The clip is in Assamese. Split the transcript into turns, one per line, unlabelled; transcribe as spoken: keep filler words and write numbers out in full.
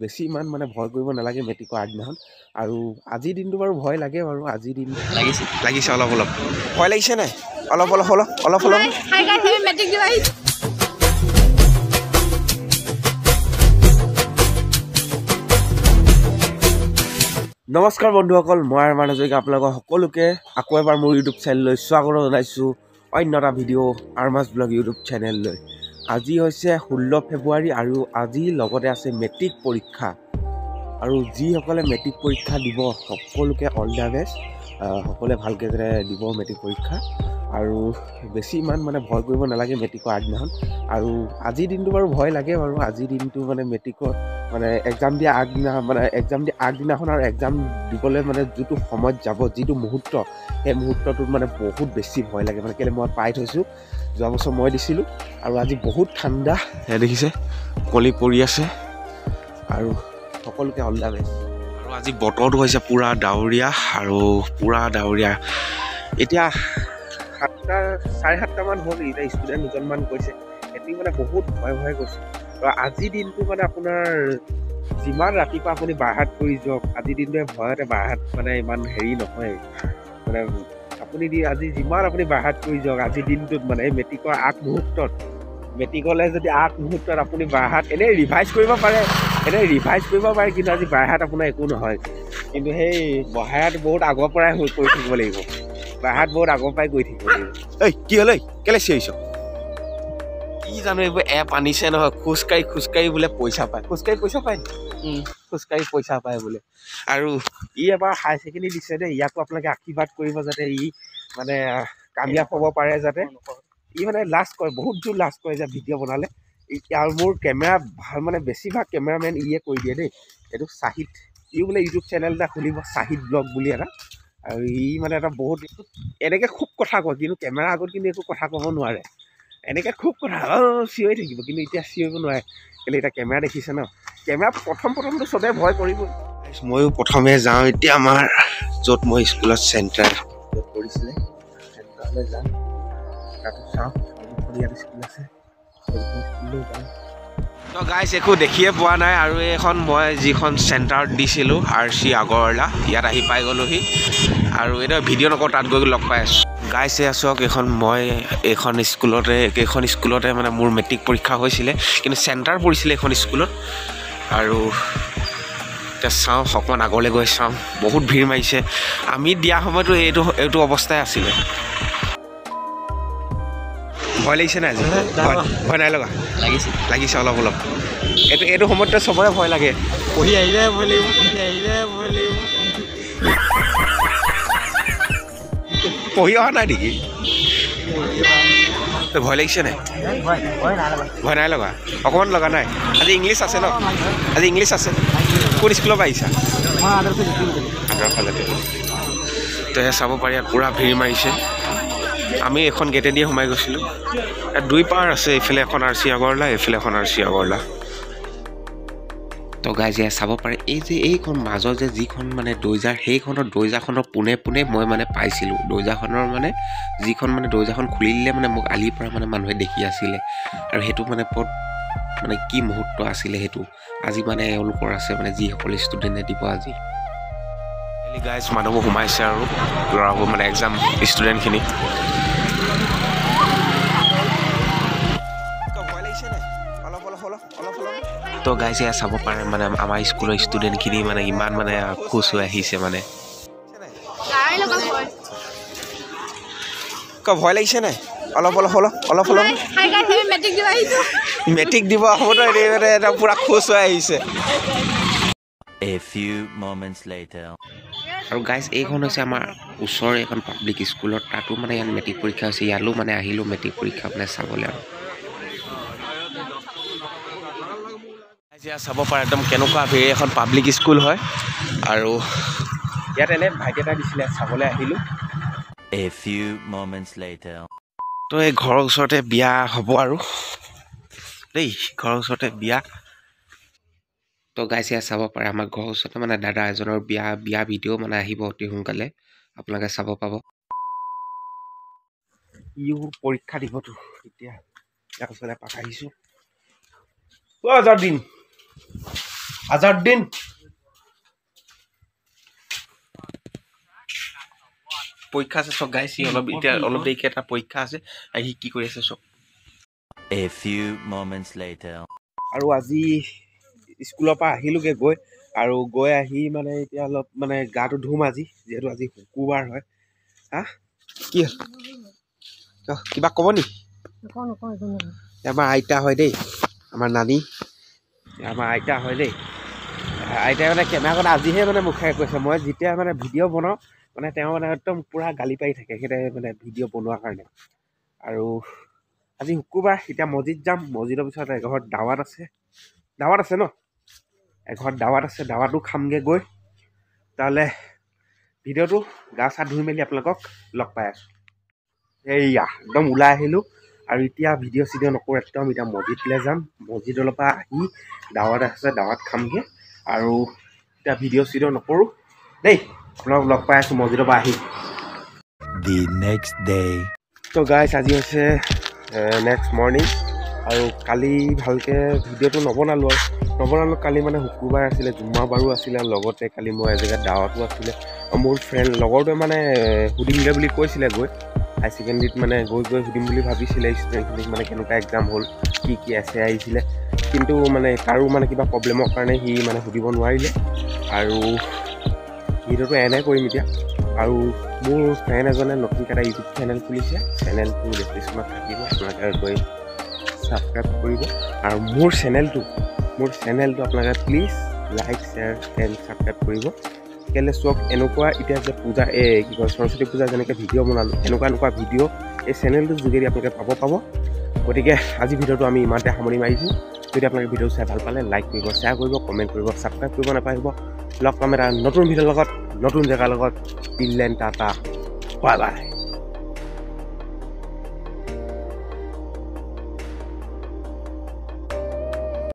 বেছি ইমান মানে ভয় কৰিব নালাগে মেট্ৰিকৰ আগদিনাখন। আৰু আজিৰ দিনটো বাৰু ভয় লাগে বাৰু, আজিৰ দিন লাগিছে লাগিছে অলপ অলপ ভয় লাগিছে নাই অলপ অলপ অলপ অলপ অলপ নমস্কাৰ বন্ধুসকল, মই আৰমান হাজৰিকা আপোনালোকৰ সকলোকে আকৌ এবাৰ মোৰ ইউটিউব চেনেললৈ স্বাগত জনাইছোঁ। অন্য এটা ভিডিঅ' আৰমাছ ব্লগ ইউটিউব চেনেললৈ। আজি হৈছে ষোল্ল ফেব্ৰুৱাৰী আৰু আজি লগতে আছে মেট্ৰিক পৰীক্ষা। আৰু যিসকলে মেট্ৰিক পৰীক্ষা দিব সকলোকে অল দ্য বেষ্ট, সকলোৱে ভালকৈ যেনে দিব মেট্ৰিক পৰীক্ষা। আৰু বেছি ইমান মানে ভয় কৰিব নালাগে মেট্ৰিকৰ আগদিনাখন। আৰু আজিৰ দিনটো বাৰু ভয় লাগে বাৰু, আজিৰ দিনটো মানে মেট্ৰিকৰ মানে এক্সাম দিয়া আগদিনা মানে এক্সাম দিয়া আগদিনাখন আৰু এক্সাম দিবলৈ মানে যিটো সময়ত যাব, যিটো মুহূৰ্ত, সেই মুহূৰ্তটোত মানে বহুত বেছি ভয় লাগে মানে। কেলৈ মই পাই থৈছোঁ, যোৱা বছৰ মই দিছিলোঁ। আৰু আজি বহুত ঠাণ্ডা, সেয়া দেখিছে কলি পৰি আছে। আৰু সকলোকে অল দ্য বেষ্ট। আৰু আজি বতৰটো হৈছে পূৰা ডাৱৰীয়া আৰু পূৰা ডাৱৰীয়া। এতিয়া সাতটা চাৰে সাতটামান হ'ল, এতিয়া ষ্টুডেণ্ট দুজনমান গৈছে, সিহঁতি মানে বহুত ভয় ভয় গৈছে। আৰু আজিৰ দিনটো মানে আপোনাৰ যিমান ৰাতিপুৱা আপুনি বাহাত কৰি যাওক, আজিৰ দিনটোৱে ভয়তে বাহাত মানে ইমান হেৰি নহয় মানে। আপুনি দি আজি যিমান আপুনি বাহাত কৰি যাওক আজিৰ দিনটোত মানে এই মেট্ৰিকৰ আগমুহূৰ্তত, মেট্ৰিকলৈ যদি আগমুহূৰ্তত আপুনি বাহাত এনেই ৰিভাইজ কৰিব পাৰে, এনেই ৰিভাইজ কৰিব পাৰে, কিন্তু আজি বাহাত আপোনাৰ একো নহয়। কিন্তু সেই বহাত বহুত আগৰ পৰাই হৈ কৰি থাকিব লাগিব, বাহাত বহুত আগৰ পৰাই কৰি থাকিব লাগিব। ঐ কি হ'ল, ঐ কেলৈ চিঞৰিছ? কি জানো এইবোৰ এপ আনিছে নহয়, খোজকাঢ়ি খোজকাঢ়ি বোলে পইচা পায়। খোজকাঢ়ি পইচা পায় নি? খোজকাঢ়ি পইচা পায় বোলে। আৰু ই এবাৰ হায়াৰ ছেকেণ্ডেৰী দিছে দেই, ইয়াকো আপোনালোকে আশীৰ্বাদ কৰিব যাতে ই মানে কামিয়াব হ'ব পাৰে, যাতে ই মানে লাজ কৰে, বহুত জোৰ লাজ কৰে যে ভিডিঅ' বনালে। আৰু মোৰ কেমেৰা ভাল মানে বেছিভাগ কেমেৰামেন ইয়ে কৰি দিয়ে দেই। এইটো চাহিদ, ইও বোলে ইউটিউব চেনেল এটা খুলিব, চাহিদ ব্লগ বুলি এটা। আৰু ই মানে এটা বহুত এনেকৈ খুব কথা কয়, কিন্তু কেমেৰা আগত কিন্তু একো কথা ক'ব নোৱাৰে। এনেকৈ খুব কথা অঁ চিঞৰি থাকিব, কিন্তু এতিয়া চিঞৰিব নোৱাৰে, কেলৈ এতিয়া কেমেৰা দেখিছে ন। কেমেৰা প্ৰথম প্ৰথমটো চবেই ভয় কৰিব। ময়ো প্ৰথমে যাওঁ এতিয়া আমাৰ য'ত মই স্কুলত চেণ্টাৰ য'ত কৰিছিলে, চেণ্টাৰলৈ যাম, তাতো চাওঁ ইয়াত স্কুল আছে, স্কুললৈ যাম। তো গাইজ একো দেখিয়ে পোৱা নাই। আৰু এইখন মই যিখন চেণ্টাৰত দিছিলোঁ আৰ চি আগৰৱালা, ইয়াত আহি পাই গ'লোহি। আৰু এতিয়া ভিডিঅ' নকৰোঁ, তাত গৈ লগ পাই আছোঁ। গাইজ এয়া চাওক, এইখন মই এইখন স্কুলতে এইখন স্কুলতে মানে মোৰ মেট্ৰিক পৰীক্ষা হৈছিলে, কিন্তু চেণ্টাৰ পৰিছিলে এইখন স্কুলত। আৰু এতিয়া চাওঁ, অকণমান আগলৈ গৈ চাওঁ, বহুত ভিৰ মাৰিছে। আমি দিয়া সময়তো এইটো এইটো অৱস্থাই আছিলে। ভয় লাগিছে নাই? ভয় ভয় নাই লগা? লাগিছে লাগিছে অলপ অলপ। এইটো এইটো সময়তে চবৰে ভয় লাগে। পঢ়ি আহিলে ভয় লাগিব, পঢ়ি আহিলে ভয় লাগিব। পঢ়ি অহা নাই নেকি? ভয় লাগিছে নাই? ভয় নাই লগা? অকণমান লগা নাই? আজি ইংলিছ আছে ন? আজি ইংলিছ আছে। কোন স্কুলৰ পৰা আহিছা? আদৰ্শলৈকে। তো এয়া চাব পাৰি, ইয়াত পূৰা ভিৰ মাৰিছে। আমি এখন গেটেদিয়ে সোমাই গৈছিলোঁ। ইয়াত দুই পাৰ আছে, এইফালে এখন আৰ চি আগৰৱালা, এইফালে এখন আৰ চি আগৰৱালা। তো গাইজ এয়া চাব পাৰে, এই যে এইখন মাজৰ যে যিখন মানে দৰ্জাৰ, সেইখনৰ দৰ্জাখনৰ পোনে পোনে মই মানে পাইছিলোঁ। দৰ্জাখনৰ মানে যিখন মানে দৰ্জাখন খুলি দিলে মানে মোক আলিৰ পৰা মানে মানুহে দেখি আছিলে। আৰু সেইটো মানে বহুত মানে কি মুহূৰ্ত আছিলে সেইটো। আজি মানে এওঁলোকৰ আছে মানে যিসকল ষ্টুডেণ্টে দিব আজি। গাইজ মানুহবোৰ সোমাইছে আৰু ল'ৰাবোৰ মানে এক্সাম ষ্টুডেণ্টখিনি। তো গাইজ এয়া চাব পাৰে মানে আমাৰ স্কুলৰ ষ্টুডেণ্টখিনি মানে ইমান মানে খুচ হৈ আহিছে মানে। ভয় লাগিছে নাই? অলপ অলপ অলপ অলপ অলপ মেট্ৰিক দিব আহোঁতে মানে পূৰা খুচ হৈ আহিছে।
A few moments later.
আৰু গাইজ এইখন হৈছে আমাৰ ওচৰৰে এখন পাব্লিক স্কুলত, তাতো মানে ইয়াত মেট্ৰিক পৰীক্ষা হৈছে। ইয়ালৈও মানে আহিলোঁ মেট্ৰিক পৰীক্ষা মানে চাবলৈ। আৰু এতিয়া চাব পাৰে একদম কেনেকুৱা ভিৰ, এখন পাব্লিক স্কুল হয়। আৰু ইয়াত এনে ভাইটি এটা দিছিলে, চাবলৈ আহিলোঁ।
A few moments later.
তো এই ঘৰৰ ওচৰতে বিয়া হ'ব আৰু দেই, ঘৰৰ ওচৰতে বিয়া। তো গাইজ ইয়াত চাব পাৰে আমাৰ ঘৰৰ ওচৰতে মানে দাদা এজনৰ বিয়া বিয়া ভিডিঅ' মানে আহিব অতি সোনকালে, আপোনালোকে চাব পাব। ইও পৰীক্ষা দিবতো এতিয়া, ইয়াৰ ওচৰতে পাক আহিছোঁ। অ' যাৰ দিন আজারউদ্দিন পৰীক্ষা আছে চব গাইছি অলপ এতিয়া অলপ দেৰিকে এটা পৰীক্ষা আছে আহি কি কৰি আছে চব
A few moments later.
আৰু আজি স্কুলৰ পৰা আহিলোগে গৈ আৰু গৈ আহি মানে এতিয়া অলপ মানে গাটো ধুম আজি যিহেতু আজি শুকুৰবাৰ হয় হা কি কিবা ক'ব নি আমাৰ আইতা হয় দেই আমাৰ নানী আমাৰ আইতা হয় দেই আইতাই মানে কেমেৰাখন আজিহে মানে মুখেৰে কৈছে মই যেতিয়া মানে ভিডিঅ' বনাওঁ মানে তেওঁ মানে একদম পূৰা গালি পাৰি থাকে সেইতে মানে ভিডিঅ' বনোৱাৰ কাৰণে আৰু আজি শুকুৰবাৰ এতিয়া মছজিদ যাম মছজিদৰ পিছত এঘৰত দাৱাত আছে দাৱাত আছে ন এঘৰত দাৱাত আছে দাৱাতো খামগৈ গৈ তাহলে ভিডিঅ'টো গা চা ধুই মেলি আপোনালোকক লগ পাই আছোঁ এইয়া একদম ওলাই আহিলোঁ আৰু এতিয়া ভিডিঅ' চিডিঅ' নকৰোঁ একদম এতিয়া মছজিদলৈ যাম মছজিদৰ পৰা আহি দাৱাত আছে দাৱাত খামগৈ আৰু এতিয়া ভিডিঅ' চিডিঅ' নকৰোঁ দেই আপোনালোক লগ পাই আছোঁ মছজিদৰ পৰা আহি
The next day.
তো গাইছ আজি হৈছে নেক্সট মৰ্ণিং আৰু কালি ভালকৈ ভিডিঅ'টো নবনালোঁ আৰু নবনালোঁ কালি মানে শুকুৰবাৰ আছিলে জুম্মা বাৰো আছিলে লগতে কালি মই এজেগাত দাৱাতো আছিলে মোৰ ফ্ৰেণ্ড লগৰটোৱে মানে সুধিমগৈ বুলি কৈছিলে গৈ হাই ছেকেণ্ডেৰীত মানে গৈ গৈ সুধিম বুলি ভাবিছিলে ষ্টুডেণ্টখিনিক মানে কেনেকুৱা এক্সাম হ'ল কি কি আছে আহিছিলে কিন্তু মানে তাৰো মানে কিবা প্ৰব্লেমৰ কাৰণে সি মানে সুধিব নোৱাৰিলে আৰু ভিডিঅ'টো এনেই কৰিম এতিয়া আৰু মোৰ ফ্ৰেণ্ড এজনে নতুনকৈ এটা ইউটিউব চেনেল খুলিছে চেনেলটো ডেছক্ৰিপশ্যনত থাকিব আপোনালোকে গৈ ছাবস্ক্ৰাইব কৰিব আৰু মোৰ চেনেলটো মোৰ চেনেলটো আপোনালোকে please like share and subscribe কৰিব কেলৈ চাওক এনেকুৱা এতিয়া যে পূজা এই কি কয় সৰস্বতী পূজা যেনেকৈ ভিডিঅ' বনালোঁ এনেকুৱা এনেকুৱা ভিডিঅ' এই চেনেলটোৰ যোগেদি আপোনালোকে পাব পাব গতিকে আজি ভিডিঅ'টো আমি ইমানতে সামৰি মাৰিছোঁ যদি আপোনালোকে ভিডিঅ' চাই ভাল পালে লাইক কৰিব শ্বেয়াৰ কৰিব কমেণ্ট কৰিব ছাবস্ক্ৰাইব কৰিব নাপাহৰিব লগ পাম এটা নতুন ভিডিঅ'ৰ লগত নতুন জেগাৰ লগত till then tata bye bye